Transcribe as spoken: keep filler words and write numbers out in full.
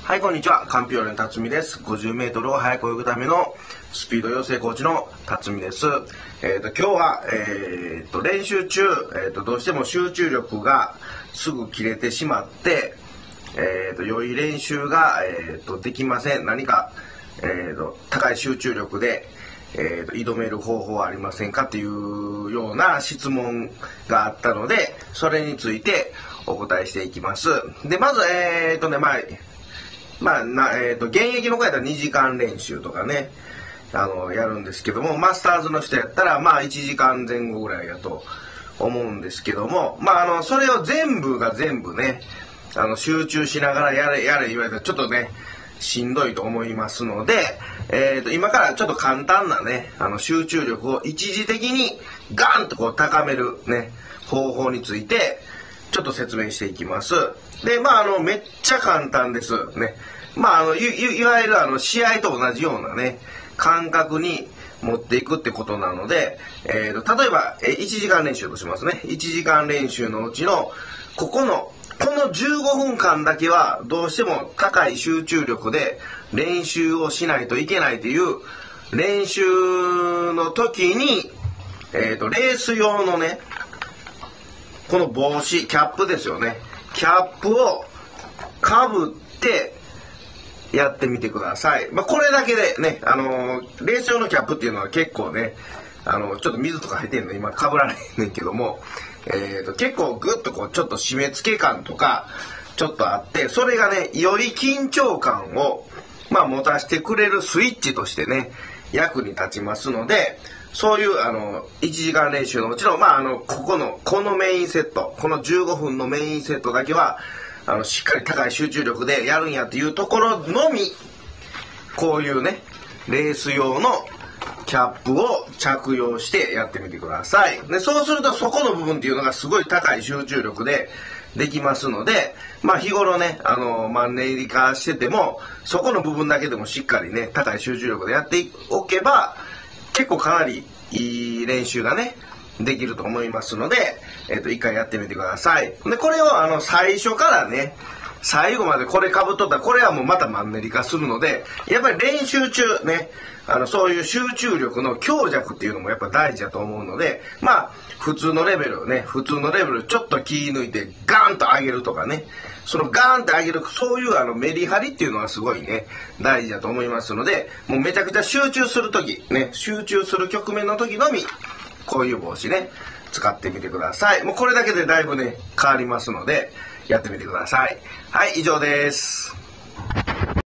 はい、こんにちは。カンピオーレの辰巳です。ごじゅうメートルを速く泳ぐためのスピード養成コーチの辰巳です。えっ、ー、と、今日は、えっ、ー、と、練習中、えっ、ー、と、どうしても集中力がすぐ切れてしまって、えっ、と、良い練習が、えっ、と、できません。何か、えっ、と、高い集中力で、えー、と挑める方法はありませんかっていうような質問があったので、それについてお答えしていきます。で、まず、えっ、とね、まあ、まあ、な、えっ、と、現役の子やったらにじかん練習とかね、あの、やるんですけども、マスターズの人やったら、まあ、いちじかんぜん後ぐらいやと思うんですけども、まあ、あの、それを全部が全部ね、あの、集中しながらやれ、やれ言われたら、ちょっとね、しんどいと思いますので、えー、と今からちょっと簡単なね、あの集中力を一時的にガンとこう高めるね、方法についてちょっと説明していきます。で、まああのめっちゃ簡単ですね。まああのい, い, いわゆるあの試合と同じようなね感覚に持っていくってことなので、えー、と例えばいちじかん練習としますね。いちじかん練習のうちのここのこのじゅうごふんかんだけはどうしても高い集中力で練習をしないといけないという練習の時に、えーと、レース用のね、この帽子、キャップですよね。キャップをかぶってやってみてください。まあ、これだけでね、あのー、レース用のキャップっていうのは結構ね、あのちょっと水とか入ってんの今かぶらないねんけども、えー、と結構グッとこうちょっと締め付け感とかちょっとあって、それがねより緊張感を、まあ、持たせてくれるスイッチとしてね役に立ちますので、そういうあのいちじかん練習のうちの、まあ、あのここのこのメインセット、このじゅうごふんのメインセットだけはあのしっかり高い集中力でやるんやっていうところのみ、こういうねレース用のキャップを着用してやってみてください。で、そうするとそこの部分っていうのがすごい高い集中力でできますので、まあ日頃ね、あの、マンネリ化してても、そこの部分だけでもしっかりね、高い集中力でやっておけば、結構かなりいい練習がね、できると思いますので、えっと、一回やってみてください。で、これをあの、最初からね、最後までこれ被っとったら、これはもうまたマンネリ化するので、やっぱり練習中ね、あのそういう集中力の強弱っていうのもやっぱ大事だと思うので、まあ普通のレベルね、普通のレベルちょっと気抜いてガーンと上げるとかね、そのガーンと上げる、そういうあのメリハリっていうのはすごいね大事だと思いますので、もうめちゃくちゃ集中する時ね、集中する局面の時のみこういう帽子ね使ってみてください。もうこれだけでだいぶね変わりますのでやってみてください。はい、以上です。